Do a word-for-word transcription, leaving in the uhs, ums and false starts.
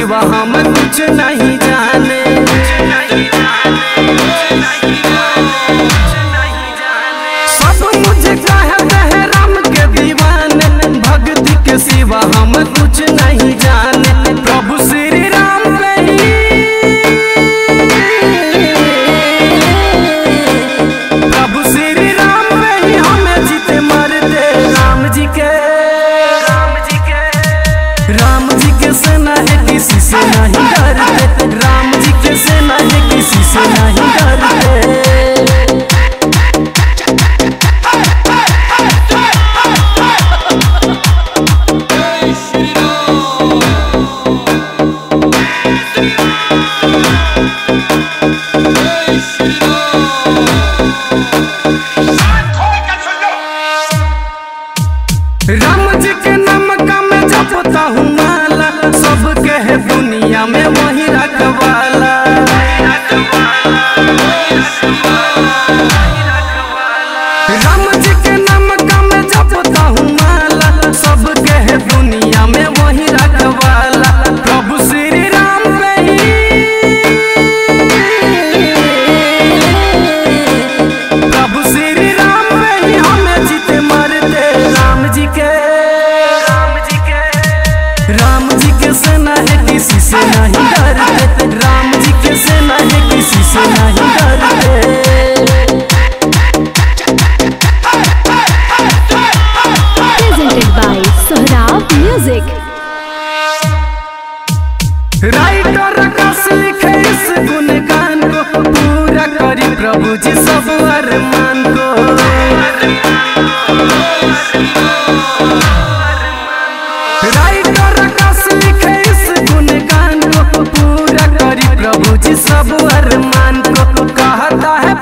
सिवा हम कुछ नहीं जाने। सब मुझे कहते हैं राम के दीवाने, भक्ति के सिवा हम कुछ नहीं जाने। प्रभु श्री राम पे ही, प्रभु श्री राम पे ही हमें जीते मरते। राम जी के, राम जी के, राम जी के सेना है किसी से नहीं डरते। राम जी के सेना है किसी से नहीं डरते। राम जी के नाम का मैं जपता हूँ माला, सबके है दुनिया में वही रखवाला। राम जी के नाम का मैं जपता हूँ माला, सबके है दुनिया में वही रखवाला। प्रभु श्री राम पे ही, प्रभु श्री राम पे ही हमें जीते मरते। राम जी के, राम जी के, राम जी के सेना है किसी से नहीं डरते। राम जी के सेना है किसी से नहीं डरते। Presented by Sohrab Music। Writer Akash लिखे इस गुणगान को, पूरा करी प्रभु जी सब अरमान को। राइटर आकाश लिखे इस गुणगान को, पूरा करी प्रभु जी सब अरमान को। कहता है